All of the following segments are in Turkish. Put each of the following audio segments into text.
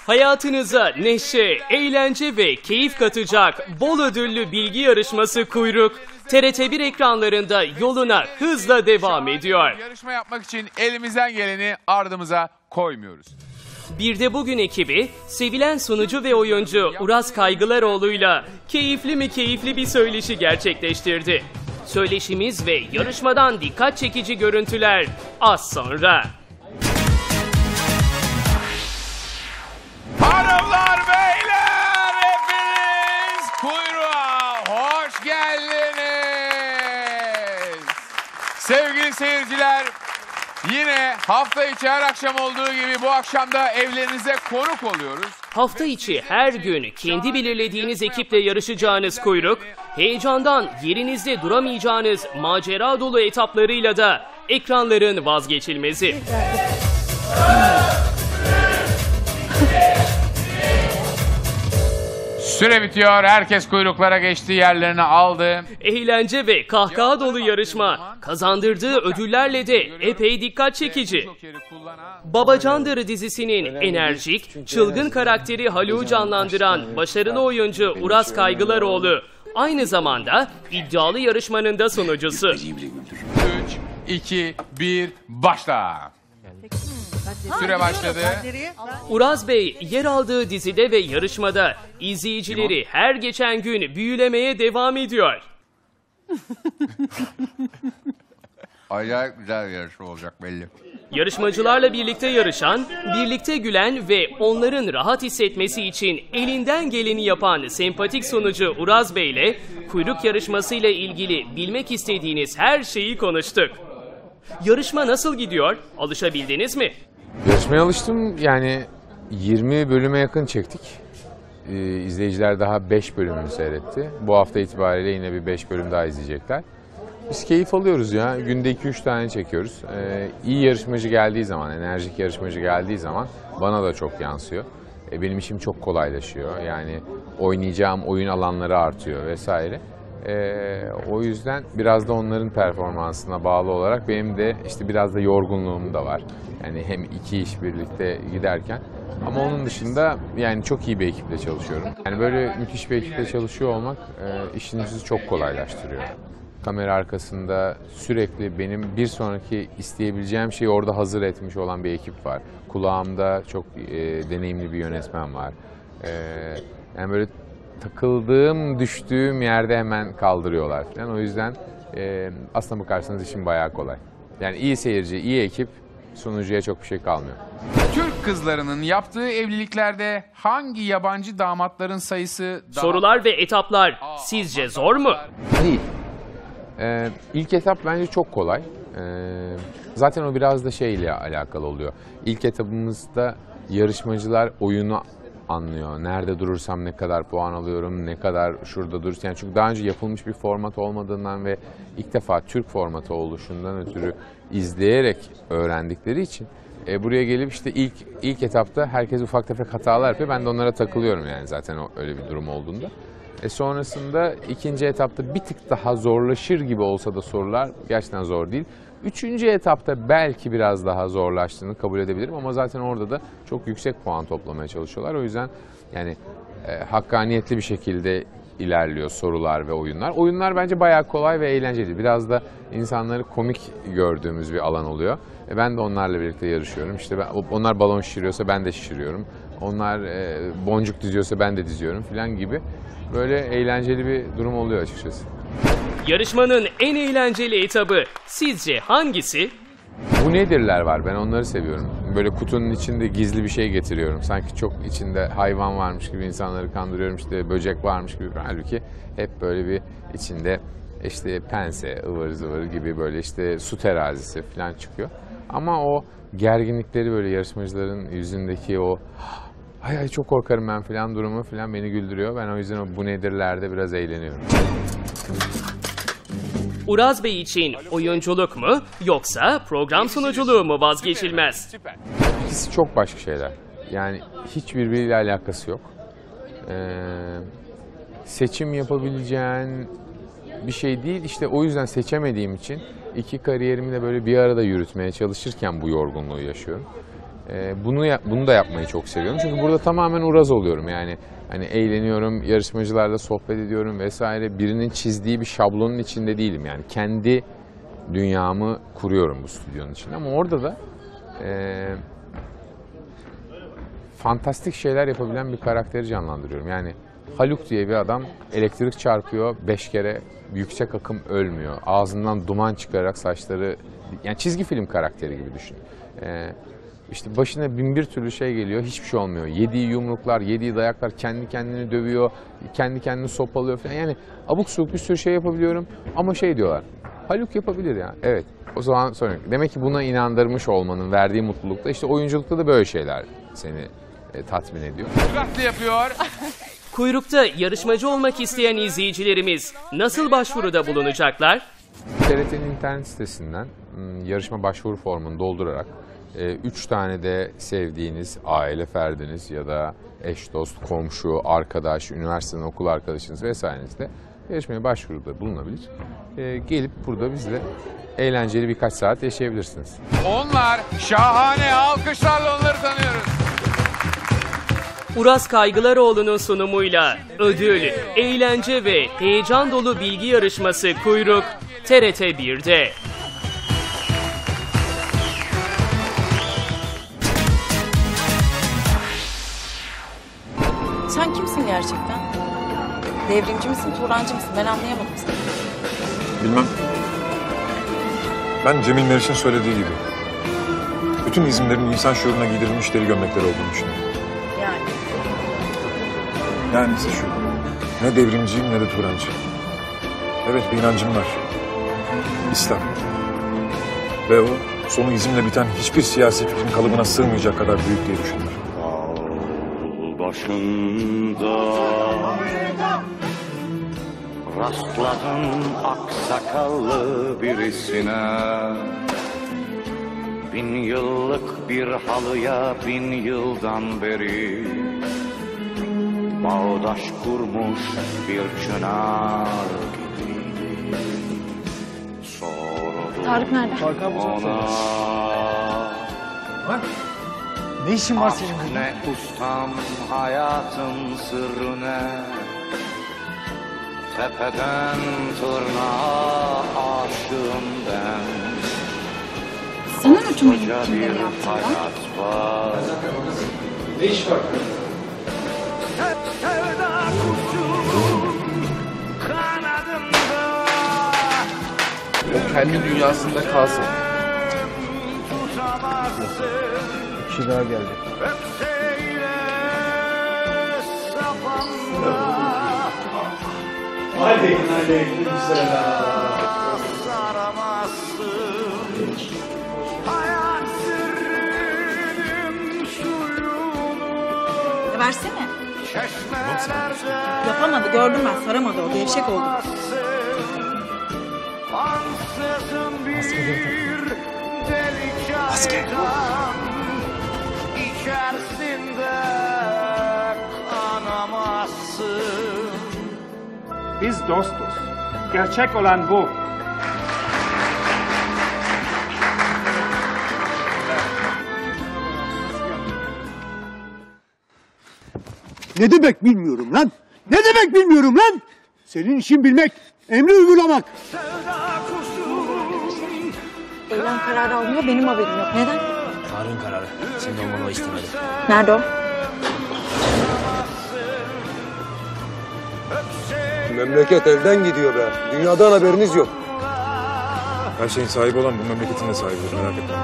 Hayatınıza neşe, eğlence ve keyif katacak bol ödüllü bilgi yarışması Kuyruk, TRT1 ekranlarında yoluna hızla devam ediyor. Yarışma yapmak için elimizden geleni ardımıza koymuyoruz. Bir de bugün ekibi, sevilen sunucu ve oyuncu Uraz Kaygılaroğlu'yla keyifli mi keyifli bir söyleşi gerçekleştirdi. Söyleşimiz ve yarışmadan dikkat çekici görüntüler az sonra. Hanımlar, beyler, hepiniz kuyruğa hoş geldiniz. Sevgili seyirciler, yine hafta içi her akşam olduğu gibi bu akşam da evlerinize konuk oluyoruz. Hafta içi her gün kendi belirlediğiniz ekiple yarışacağınız Kuyruk, heyecandan yerinizde duramayacağınız macera dolu etaplarıyla da ekranların vazgeçilmezi. Süre bitiyor. Herkes kuyruklara geçti, yerlerini aldı. Eğlence ve kahkaha dolu yarışma kazandırdığı ödüllerle de epey dikkat çekici. Babacandır dizisinin enerjik, çılgın karakteri Haluk'u canlandıran başarılı oyuncu Uraz Kaygılaroğlu aynı zamanda iddialı yarışmanın da sunucusu. 3, 2, 1, başla. Süre başladı. Uraz Bey yer aldığı dizide ve yarışmada izleyicileri her geçen gün büyülemeye devam ediyor. Acayip güzel bir yarışma olacak belli. Yarışmacılarla birlikte yarışan, birlikte gülen ve onların rahat hissetmesi için elinden geleni yapan sempatik sunucu Uraz Bey ile kuyruk yarışmasıyla ilgili bilmek istediğiniz her şeyi konuştuk. Yarışma nasıl gidiyor? Alışabildiniz mi? Yarışmaya alıştım. Yani 20 bölüme yakın çektik. İzleyiciler daha 5 bölümünü seyretti. Bu hafta itibariyle yine bir 5 bölüm daha izleyecekler. Biz keyif alıyoruz ya. Günde 2-3 tane çekiyoruz. İyi yarışmacı geldiği zaman, enerjik yarışmacı geldiği zaman bana da çok yansıyor. Benim işim çok kolaylaşıyor. Yani oynayacağım oyun alanları artıyor vesaire. O yüzden biraz da onların performansına bağlı olarak benim de işte biraz da yorgunluğum da var. Yani hem iki iş birlikte giderken. Ama onun dışında yani çok iyi bir ekiple çalışıyorum. Yani böyle müthiş bir ekiple çalışıyor olmak işinizi çok kolaylaştırıyor. Kamera arkasında sürekli benim bir sonraki isteyebileceğim şeyi orada hazır etmiş olan bir ekip var. Kulağımda çok deneyimli bir yönetmen var. Yani böyle takıldığım, düştüğüm yerde hemen kaldırıyorlar falan. O yüzden aslına bakarsanız işim bayağı kolay. Yani iyi seyirci, iyi ekip, sunucuya çok bir şey kalmıyor. Türk kızlarının yaptığı evliliklerde hangi yabancı damatların sayısı daha... Sorular ve etaplar sizce zor mu? Değil. İlk etap bence çok kolay. Zaten o biraz da şeyle alakalı oluyor. İlk etapımızda yarışmacılar oyunu anlıyor. Nerede durursam ne kadar puan alıyorum, ne kadar şurada durursam. Yani çünkü daha önce yapılmış bir format olmadığından ve ilk defa Türk formatı oluşundan ötürü izleyerek öğrendikleri için buraya gelip işte ilk etapta herkes ufak tefek hatalar yapıyor. Ben de onlara takılıyorum yani zaten öyle bir durum olduğunda. Sonrasında ikinci etapta bir tık daha zorlaşır gibi olsa da sorular gerçekten zor değil. Üçüncü etapta belki biraz daha zorlaştığını kabul edebilirim ama zaten orada da çok yüksek puan toplamaya çalışıyorlar. O yüzden yani hakkaniyetli bir şekilde ilerliyor sorular ve oyunlar. Oyunlar bence bayağı kolay ve eğlenceli. Biraz da insanları komik gördüğümüz bir alan oluyor. Ben de onlarla birlikte yarışıyorum. İşte onlar balon şişiriyorsa ben de şişiriyorum. Onlar boncuk diziyorsa ben de diziyorum falan gibi. Böyle eğlenceli bir durum oluyor açıkçası. Yarışmanın en eğlenceli etabı sizce hangisi? Bu nedirler var, ben onları seviyorum. Böyle kutunun içinde gizli bir şey getiriyorum. Sanki çok içinde hayvan varmış gibi insanları kandırıyorum, işte böcek varmış gibi. Halbuki hep böyle bir içinde işte pense, ıvır zıvır gibi böyle işte su terazisi falan çıkıyor. Ama o gerginlikleri böyle yarışmacıların yüzündeki o ay çok korkarım ben falan durumu falan beni güldürüyor. Ben o yüzden o bu nedirlerde biraz eğleniyorum. Uraz Bey için oyunculuk mu yoksa program sunuculuğu mu vazgeçilmez? İkisi çok başka şeyler. Yani hiçbirbiriyle alakası yok. Seçim yapabileceğin bir şey değil. İşte o yüzden seçemediğim için iki kariyerimi de böyle bir arada yürütmeye çalışırken bu yorgunluğu yaşıyorum. Bunu da yapmayı çok seviyorum. Çünkü burada tamamen uraz oluyorum. Yani hani eğleniyorum, yarışmacılarla sohbet ediyorum vesaire. Birinin çizdiği bir şablonun içinde değilim. Yani kendi dünyamı kuruyorum bu stüdyonun içinde. Ama orada da fantastik şeyler yapabilen bir karakteri canlandırıyorum. Yani Haluk diye bir adam elektrik çarpıyor 5 kere, yüksek akım ölmüyor. Ağzından duman çıkararak saçları, yani çizgi film karakteri gibi düşün. İşte başına bin bir türlü şey geliyor, hiçbir şey olmuyor. Yediği yumruklar, yediği dayaklar, kendi kendini dövüyor, kendi kendini sopalıyor falan. Yani abuk subuk bir sürü şey yapabiliyorum ama şey diyorlar, Haluk yapabilir ya. Evet, o zaman sonra demek ki buna inandırmış olmanın verdiği mutlulukta, işte oyunculukta da böyle şeyler seni tatmin ediyor. Dikkatli yapıyor. Kuyrukta yarışmacı olmak isteyen izleyicilerimiz nasıl başvuruda bulunacaklar? TRT'nin internet sitesinden yarışma başvuru formunu doldurarak 3 tane de sevdiğiniz aile ferdiniz ya da eş, dost, komşu, arkadaş, üniversiteden okul arkadaşınız vesairenizle yarışmaya başvuruda bulunabilir. Gelip burada bizle eğlenceli birkaç saat yaşayabilirsiniz. Onlar şahane, alkışlarla onları tanıyoruz. Uras Kaygılaroğlu'nun sunumuyla ödül, eğlence ve heyecan dolu bilgi yarışması Kuyruk TRT 1'de. Sen kimsin gerçekten? Devrimci misin, Turancı mısın? Ben anlayamadım seni. Bilmem. Ben Cemil Meriç'in söylediği gibi. Bütün izimlerin insan şuuruna giydirilmiş deri gömlekler olduğunu düşünüyorum. Yani. Yani ise şu. Ne devrimciyim ne de Turancı. Evet, bir inancım var. İslam. Ve o sonu izimle biten hiçbir siyasi fikrin kalıbına sığmayacak kadar büyük diye düşünüyorum. Başında rastladın aksakallı birisine, 1000 yıllık bir halıya 1000 yıldan beri bağdaş kurmuş bir çınar gibiydi. Sordum Tarık nerede? ona, Ne işin var senin aşk burada? ne ustam, hayatın sırrı ne? Tepeden tırnağa aşığım ben. Sana ne tüm Koca bir kimleri yaptın lan? hayat var. Ne iş var? Sevda kuşu kanadında. O kendi dünyasında kalsın. Tutamazsın. Bir kişi daha geldi. Öpseyle safamda. Saramazsın. Hayat sırrının suyunu Versene. çeşmelerde Yapamadı, gördüm ben. Saramadı o, gevşek oldu. ansızın bir delik çaydan içerisinde kanamazsın. Biz dostuz. Gerçek olan bu. Ne demek bilmiyorum lan? Ne demek bilmiyorum lan? Senin işin bilmek, emri uygulamak. Eylem kararı almıyor, benim haberim yok. Neden? Tarık'ın kararı. Senin olmanı o istemedi. Nerede o? Memleket elden gidiyor be. Dünyadan haberiniz yok. Her şeyin sahibi olan bu memleketin de sahibidir, merak etme.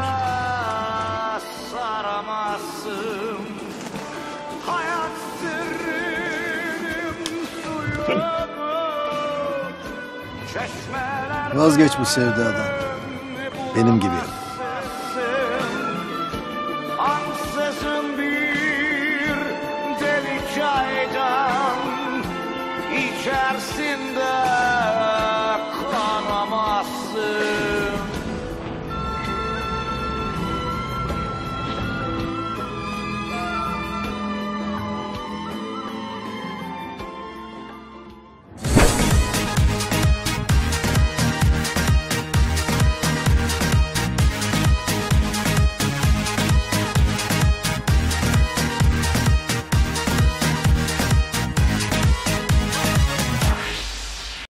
Saramazsın. Hayat sırrının suyunu çeşmeler Vazgeç bu sevdadan. Benim gibi yap. ansızın bir delik çaydan içerisinde kanamazsın.